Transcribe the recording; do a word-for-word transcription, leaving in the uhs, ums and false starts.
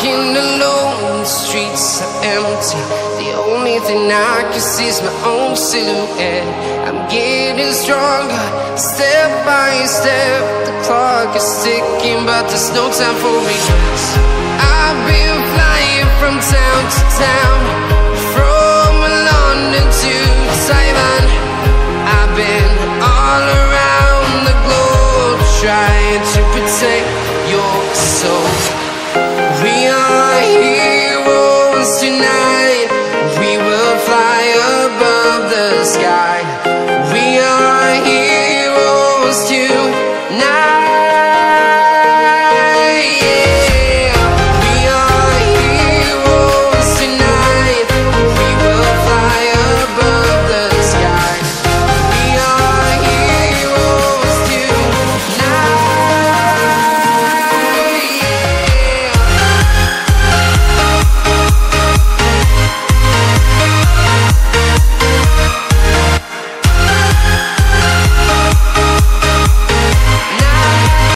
walking alone, the streets are empty. The only thing I can see is my own silhouette. I'm getting stronger, step by step. The clock is ticking, but there's no time for regrets. I've been flying from town to town, from London to Taiwan.